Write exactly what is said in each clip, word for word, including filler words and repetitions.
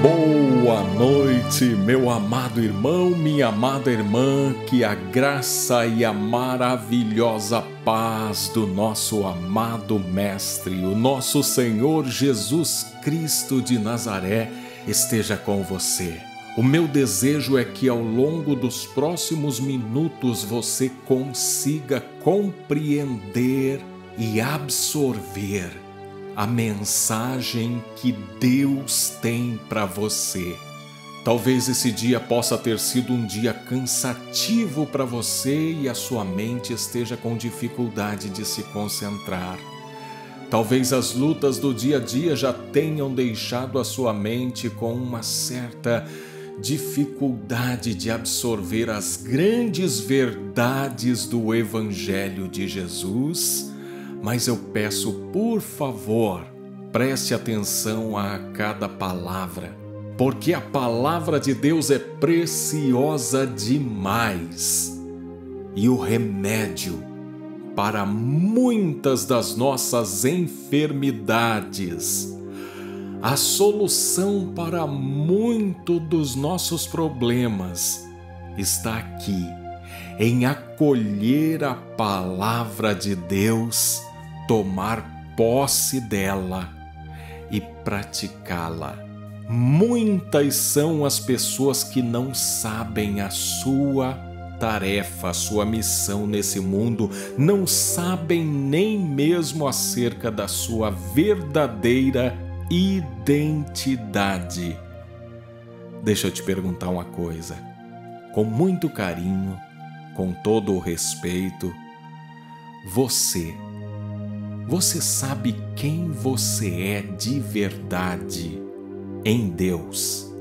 Boa noite, meu amado irmão, minha amada irmã, que a graça e a maravilhosa paz do nosso amado Mestre, o nosso Senhor Jesus Cristo de Nazaré, esteja com você. O meu desejo é que ao longo dos próximos minutos você consiga compreender e absorver a mensagem que Deus tem para você. Talvez esse dia possa ter sido um dia cansativo para você e a sua mente esteja com dificuldade de se concentrar. Talvez as lutas do dia a dia já tenham deixado a sua mente com uma certa dificuldade de absorver as grandes verdades do Evangelho de Jesus. Mas eu peço, por favor, preste atenção a cada palavra, porque a palavra de Deus é preciosa demais. E o remédio para muitas das nossas enfermidades, a solução para muito dos nossos problemas está aqui, em acolher a palavra de Deus, tomar posse dela e praticá-la. Muitas são as pessoas que não sabem a sua tarefa, a sua missão nesse mundo, não sabem nem mesmo acerca da sua verdadeira identidade. Deixa eu te perguntar uma coisa, com muito carinho, com todo o respeito, você, você sabe quem você é de verdade em Deus?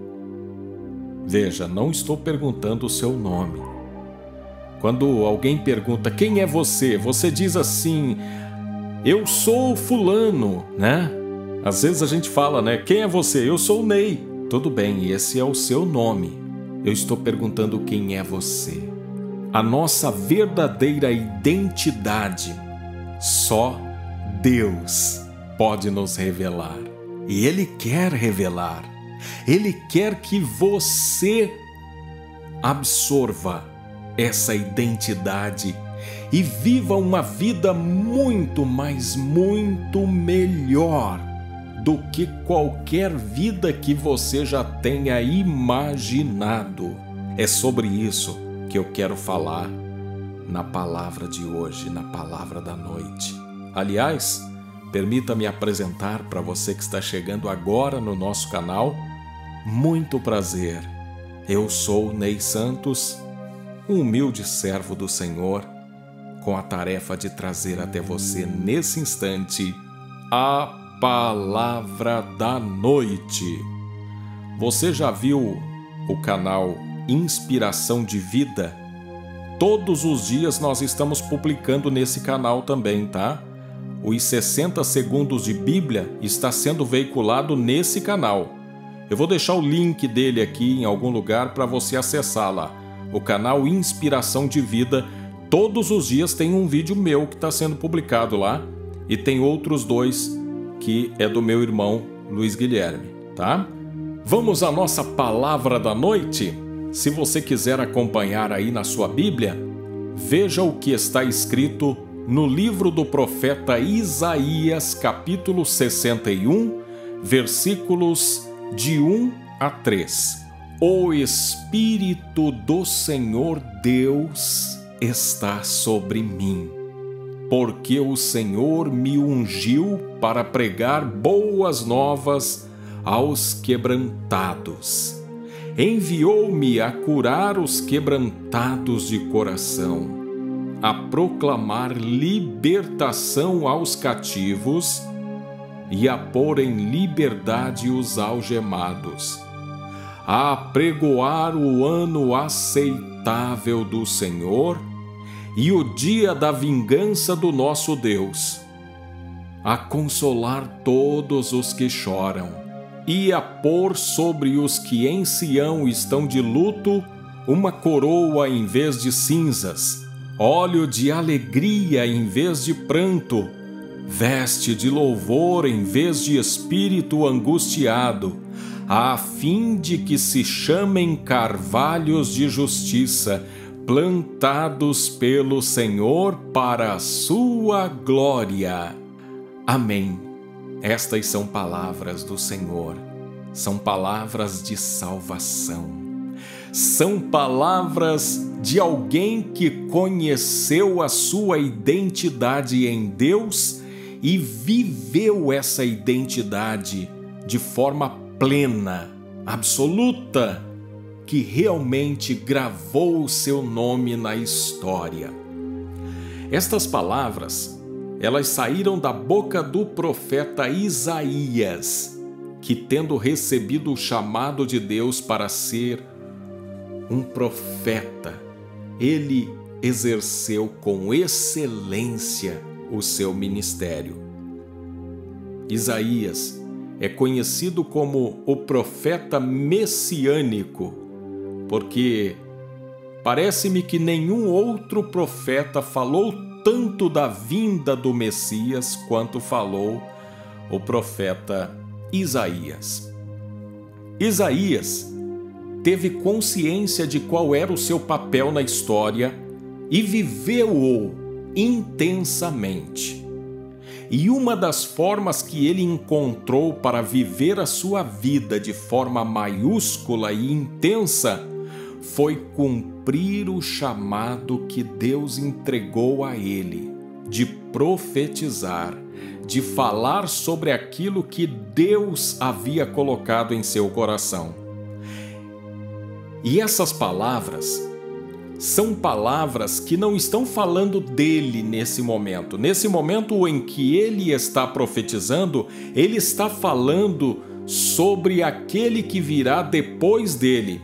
Veja, não estou perguntando o seu nome. Quando alguém pergunta quem é você, você diz assim, eu sou fulano, né? Às vezes a gente fala, né? Quem é você? Eu sou o Ney. Tudo bem, esse é o seu nome. Eu estou perguntando quem é você. A nossa verdadeira identidade, só Deus pode nos revelar. E Ele quer revelar. Ele quer que você absorva essa identidade e viva uma vida muito, mas muito melhor do que qualquer vida que você já tenha imaginado. É sobre isso que eu quero falar na palavra de hoje, na palavra da noite. Aliás, permita-me apresentar para você que está chegando agora no nosso canal. Muito prazer, eu sou Ney Santos, um humilde servo do Senhor, com a tarefa de trazer até você nesse instante a palavra da noite. Você já viu o canal Inspiração de Vida? Todos os dias nós estamos publicando nesse canal também, tá? Os sessenta segundos de Bíblia está sendo veiculado nesse canal. Eu vou deixar o link dele aqui em algum lugar para você acessar lá. O canal Inspiração de Vida, todos os dias tem um vídeo meu que está sendo publicado lá e tem outros dois que é do meu irmão Luiz Guilherme, tá? Vamos à nossa palavra da noite? Se você quiser acompanhar aí na sua Bíblia, veja o que está escrito no livro do profeta Isaías, capítulo sessenta e um, versículos de um a três. O Espírito do Senhor Deus está sobre mim, porque o Senhor me ungiu para pregar boas novas aos quebrantados. Enviou-me a curar os quebrantados de coração, a proclamar libertação aos cativos e a pôr em liberdade os algemados, a apregoar o ano aceitável do Senhor e o dia da vingança do nosso Deus, a consolar todos os que choram e a pôr sobre os que em Sião estão de luto uma coroa em vez de cinzas, óleo de alegria em vez de pranto, veste de louvor em vez de espírito angustiado, a fim de que se chamem carvalhos de justiça, plantados pelo Senhor para a sua glória. Amém. Estas são palavras do Senhor, são palavras de salvação, são palavras de alguém que conheceu a sua identidade em Deus e viveu essa identidade de forma plena, absoluta, que realmente gravou o seu nome na história. Estas palavras, elas saíram da boca do profeta Isaías, que, tendo recebido o chamado de Deus para ser um profeta, ele exerceu com excelência o seu ministério. Isaías é conhecido como o profeta messiânico, porque parece-me que nenhum outro profeta falou tanto da vinda do Messias quanto falou o profeta Isaías. Isaías teve consciência de qual era o seu papel na história e viveu-o intensamente. E uma das formas que ele encontrou para viver a sua vida de forma maiúscula e intensa foi cumprir o chamado que Deus entregou a ele, de profetizar, de falar sobre aquilo que Deus havia colocado em seu coração. E essas palavras são palavras que não estão falando dele nesse momento. Nesse momento em que ele está profetizando, ele está falando sobre aquele que virá depois dele.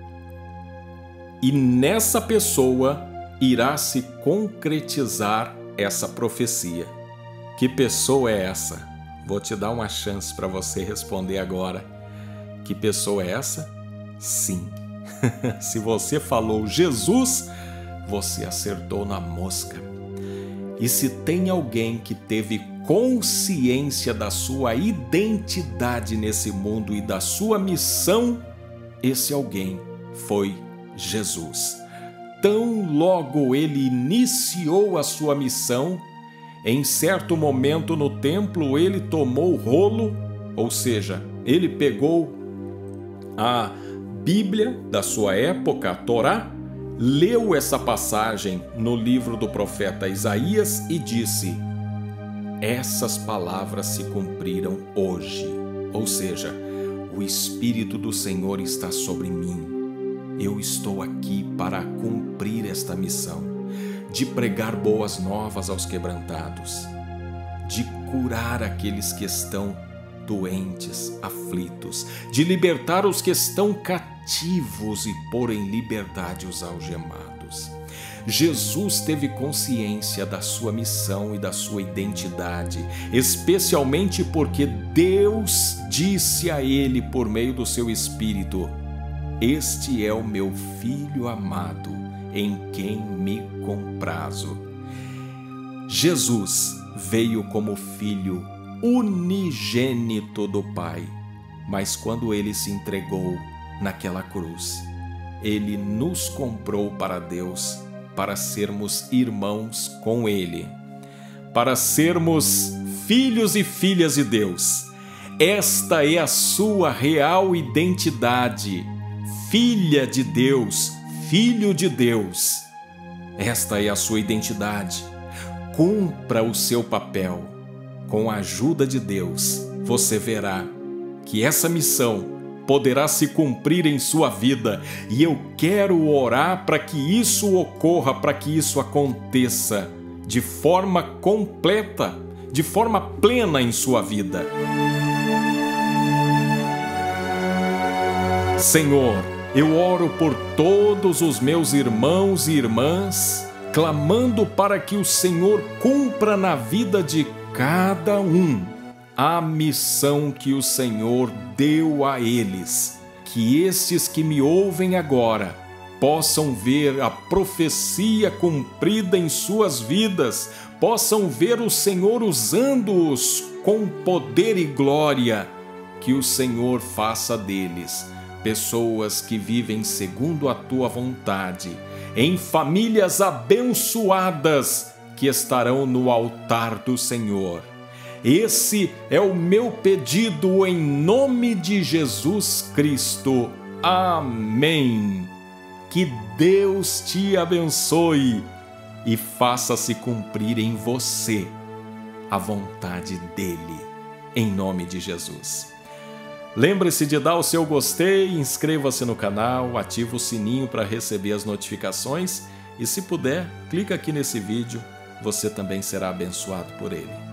E nessa pessoa irá se concretizar essa profecia. Que pessoa é essa? Vou te dar uma chance para você responder agora. Que pessoa é essa? Sim. Se você falou Jesus, você acertou na mosca. E se tem alguém que teve consciência da sua identidade nesse mundo e da sua missão, esse alguém foi Jesus. Tão logo ele iniciou a sua missão, em certo momento no templo ele tomou o rolo, ou seja, ele pegou a Bíblia da sua época, a Torá, leu essa passagem no livro do profeta Isaías e disse: essas palavras se cumpriram hoje. Ou seja, o Espírito do Senhor está sobre mim. Eu estou aqui para cumprir esta missão, de pregar boas novas aos quebrantados, de curar aqueles que estão doentes, aflitos, de libertar os que estão cativos e pôr em liberdade os algemados. Jesus teve consciência da sua missão e da sua identidade, especialmente porque Deus disse a ele por meio do seu Espírito: este é o meu Filho amado, em quem me comprazo. Jesus veio como Filho unigênito do Pai, mas quando ele se entregou naquela cruz, ele nos comprou para Deus, para sermos irmãos com ele, para sermos filhos e filhas de Deus. Esta é a sua real identidade, filha de Deus, filho de Deus. Esta é a sua identidade. Cumpra o seu papel. Com a ajuda de Deus, você verá que essa missão poderá se cumprir em sua vida, e eu quero orar para que isso ocorra, para que isso aconteça de forma completa, de forma plena em sua vida. Senhor, eu oro por todos os meus irmãos e irmãs, clamando para que o Senhor cumpra na vida de cada um a missão que o Senhor deu a eles. Que estes que me ouvem agora possam ver a profecia cumprida em suas vidas, possam ver o Senhor usando-os com poder e glória que o Senhor faça deles pessoas que vivem segundo a tua vontade, em famílias abençoadas que estarão no altar do Senhor. Esse é o meu pedido em nome de Jesus Cristo. Amém. Que Deus te abençoe e faça-se cumprir em você a vontade dele, em nome de Jesus. Lembre-se de dar o seu gostei, inscreva-se no canal, ative o sininho para receber as notificações e, se puder, clica aqui nesse vídeo, você também será abençoado por ele.